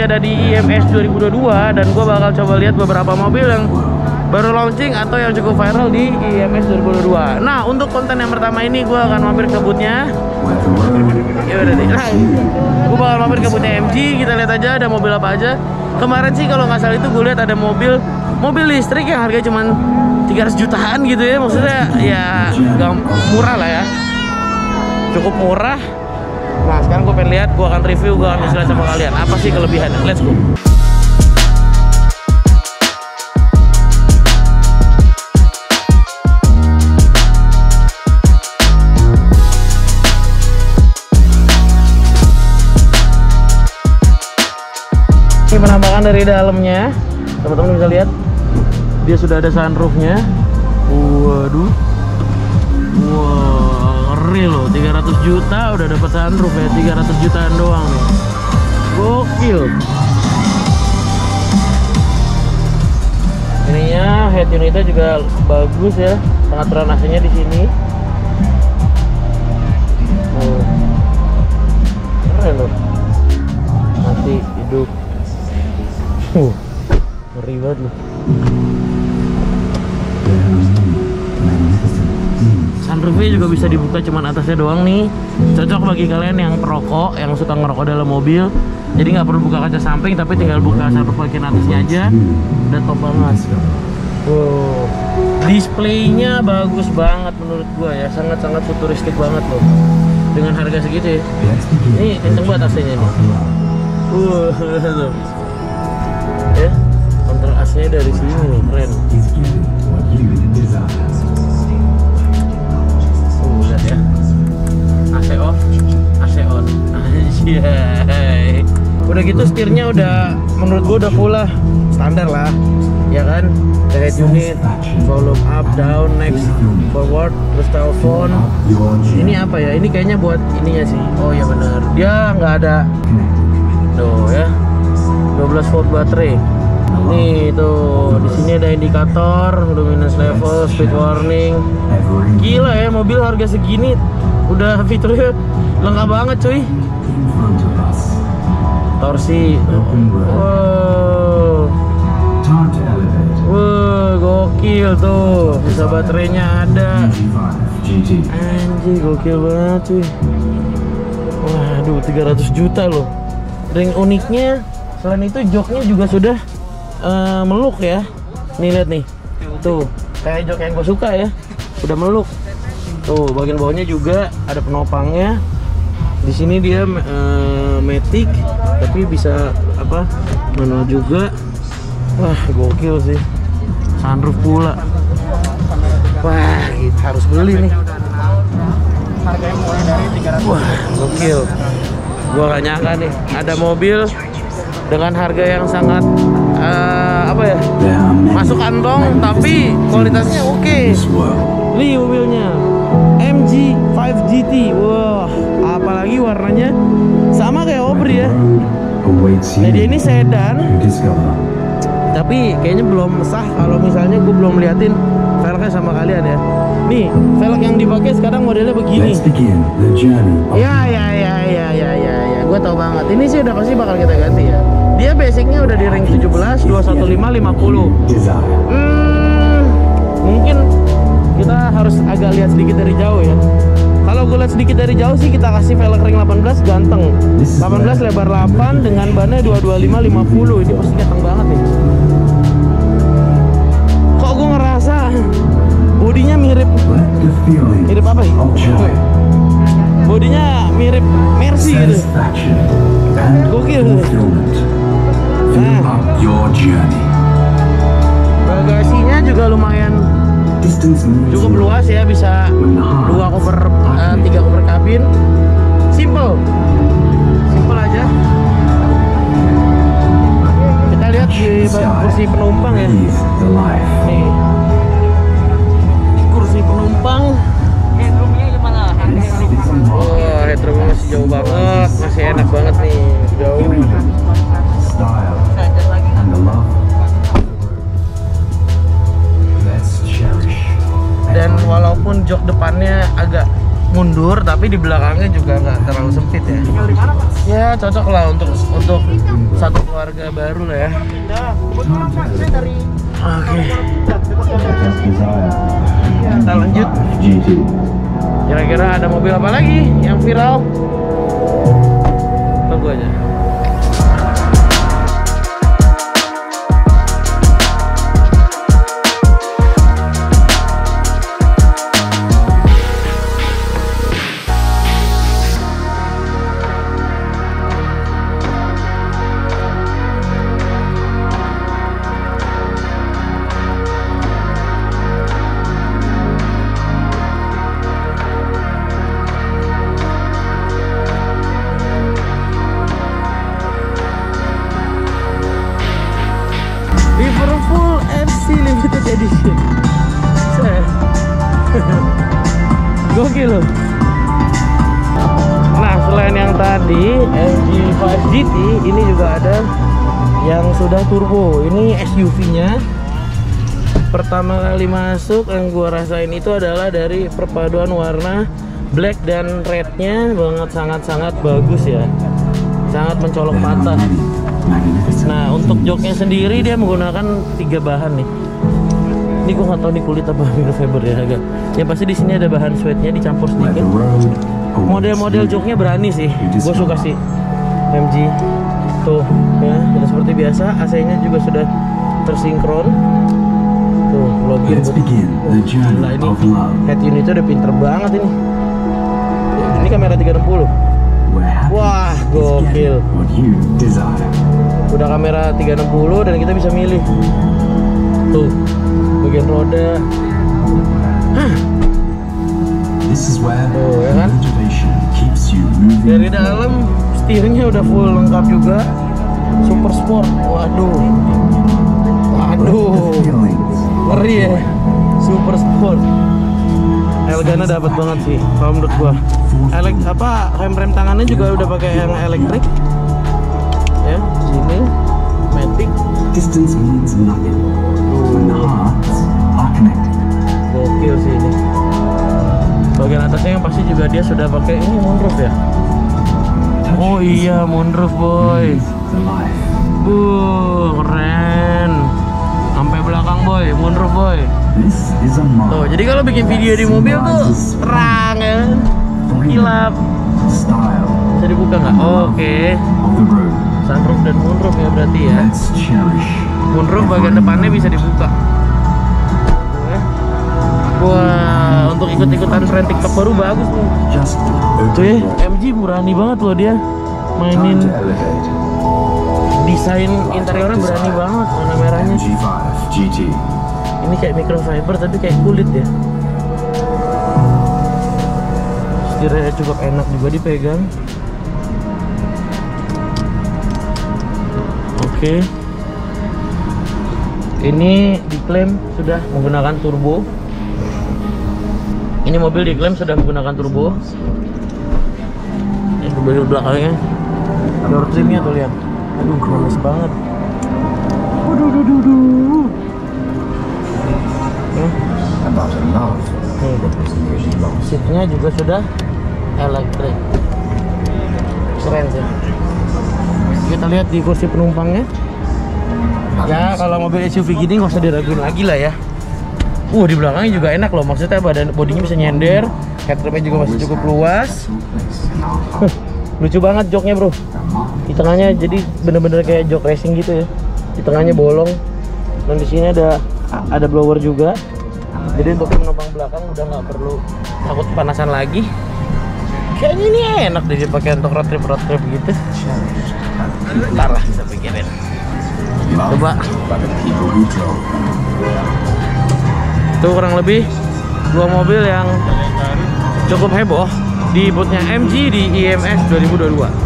ada di IMS 2022 dan gue bakal coba lihat beberapa mobil yang baru launching atau yang cukup viral di IMS 2022. Nah, untuk konten yang pertama ini gue akan mampir ke booth-nya. Ya udah deh. Nah, gue bakal mampir ke booth-nya MG. Kita lihat aja ada mobil apa aja. Kemarin sih kalau nggak salah itu gue lihat ada mobil listrik yang harganya cuma 300 jutaan gitu ya. Maksudnya ya gak murah lah ya. Cukup murah. Nah, sekarang gue pengen lihat, gue akan review, gue akan jelasin sama kalian apa sih kelebihannya. Let's go. Ini penampakan dari dalamnya, teman-teman bisa lihat. Dia sudah ada sunroofnya. Waduh, wah, ngeri loh. 300 juta udah dapat sunroof ya. 300 jutaan doang nih. Gokil. Ininya head unitnya juga bagus ya. Pengaturan AC-nya di sini. Oh, keren loh. Mati hidup. Ngeri banget loh. Sunroofnya juga bisa dibuka cuman atasnya doang nih. Cocok bagi kalian yang perokok, yang suka ngerokok dalam mobil. Jadi nggak perlu buka kaca samping, tapi tinggal buka sunroof bagian atasnya aja. Udah top banget. Wow, displaynya bagus banget menurut gua ya, sangat-sangat futuristik banget loh. Dengan harga segitu ya. Ini kenceng banget AC-nya nih. Ya, kontrol AC-nya dari sini nih, keren. Lihat ya, AC off, AC on. Anjay. Udah gitu setirnya udah, menurut gua udah full lah, standar lah, ya kan? Head unit, volume up, down, next, forward, terus telepon. Ini apa ya? Ini kayaknya buat ininya sih. Oh ya benar, dia nggak ada. Tuh ya, 12 volt baterai. Nih tuh, di sini ada indikator, luminance level, speed warning. Gila ya, mobil harga segini udah fiturnya lengkap banget cuy. Torsi. Wow. Wow, gokil tuh. Bisa baterainya ada. Anjir, gokil banget cuy. Waduh, 300 juta loh. Ring uniknya, selain itu joknya juga sudah meluk ya. Nih lihat nih, tuh kayak jok yang gue suka ya, udah meluk. Tuh bagian bawahnya juga ada penopangnya. Di sini dia matic, tapi bisa apa manual juga. Wah gokil sih, sunroof pula. Wah kita harus beli nih. Harganya mulai dari 300. Wah gokil. Gua gak nyangka nih ada mobil dengan harga yang sangat apa ya, masuk kantong tapi kualitasnya oke. Ini mobilnya MG 5 GT. Wah, apalagi warnanya sama kayak Aubrey ya. Jadi ini sedan, tapi kayaknya belum sah kalau misalnya gue belum liatin velgnya sama kalian ya. Nih, velg yang dipakai sekarang modelnya begini. Ya. Gue tau banget. Ini sih udah pasti bakal kita ganti ya. Dia basicnya udah di ring 17, 215, 50. Mungkin kita harus agak lihat sedikit dari jauh ya. Kalau gue lihat sedikit dari jauh sih kita kasih velg ring 18 ganteng. 18 lebar 8 dengan bannya 225 50. Ini pasti ganteng banget nih. Kok gue ngerasa bodinya mirip apa ya? Bodinya mirip Mercy gitu. Gokil. Nah, bagasinya juga lumayan cukup luas ya, bisa 3 cover kabin. Simple aja. Kita lihat di kursi penumpang ya. Nih, kursi penumpang. Headroomnya gimana? Wah, headroomnya masih jauh banget, masih enak banget nih, jauh. Dan walaupun jok depannya agak mundur, tapi di belakangnya juga nggak terlalu sempit ya. Tinggal di mana, Pak? Ya cocok lah untuk satu keluarga baru lah ya. Kebetulan Pak, saya dari Oke, Ya. kita lanjut. Kira-kira ada mobil apa lagi yang viral? Tunggu aja. Liverpool FC Limited Edition. Gokil loh. Nah, selain yang tadi MG5 GT, ini juga ada yang sudah turbo. Ini SUV-nya. Pertama kali masuk yang gua rasain itu adalah dari perpaduan warna black dan red-nya banget, sangat-sangat bagus ya. Sangat mencolok mata. Nah, untuk joknya sendiri dia menggunakan 3 bahan nih. Ini gua nggak tahu nih kulit apa microfiber ya agak. Ya pasti di sini ada bahan suede-nya dicampur sedikit. Model-model joknya berani sih. Gue suka sih MG. Tuh ya, sudah seperti biasa. AC-nya juga sudah tersinkron. Tuh, login. Nah, ini head unitnya udah pinter banget ini. Ini kamera 360. Wah, gokil. Udah kamera 360 dan kita bisa milih. Tuh, bagian roda. Tuh, ya kan? Dari dalam setirnya udah full lengkap juga. Super sport. Waduh. Waduh. Ngeri ya. Super sport. Elegannya dapat banget sih kalau menurut gua. Rem tangannya juga udah pakai yang elektrik. Ya, sini matic. Distance means nothing when the hearts are connected. Gokil sih ini. Bagian atasnya yang pasti juga dia sudah pakai ini moonroof ya. Oh iya, moonroof boy. Keren. Sampai belakang boy, moonroof boy. Tuh, jadi kalau bikin video di mobil tuh terang ya, kilap. Bisa dibuka nggak? Oke. Sunroof dan moonroof ya berarti ya. Moonroof bagian depannya bisa dibuka. Wah, untuk ikut-ikutan tren TikTok baru bagus nih. Tuh ya, MG berani banget loh dia mainin desain interiornya, berani banget warna merahnya. Ini kayak microfiber tapi kayak kulit ya. Setirnya cukup enak juga dipegang. Oke. Ini diklaim sudah menggunakan turbo. Ini mobil diklaim sudah menggunakan turbo. Ini mobil belakangnya. Door trimnya tuh lihat. Aduh, bagus banget. Waduh. Seatnya juga sudah elektrik. Keren sih. Kita lihat di kursi penumpangnya. Ya, kalau mobil SUV gini nggak usah diraguin lagi lah ya. Di belakangnya juga enak loh. Maksudnya badan bodinya bisa nyender, headrestnya juga masih cukup luas. Lucu banget joknya bro. Di tengahnya jadi bener-bener kayak jok racing gitu ya. Di tengahnya bolong. Dan di sini ada blower juga. Jadi untuk penumpang belakang udah nggak perlu takut kepanasan lagi. Kayaknya ini enak deh dipakai untuk road trip gitu. Ntar lah kita pikirin. Coba. Itu kurang lebih 2 mobil yang cukup heboh di bootnya MG di IMS 2022.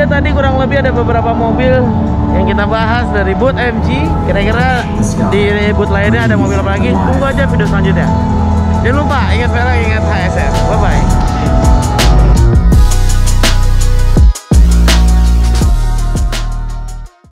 tadi kurang lebih ada beberapa mobil yang kita bahas dari booth MG. Kira-kira di booth lainnya ada mobil apa lagi? Tunggu aja video selanjutnya. Jangan lupa ingat velg, ingat HSR. Bye bye.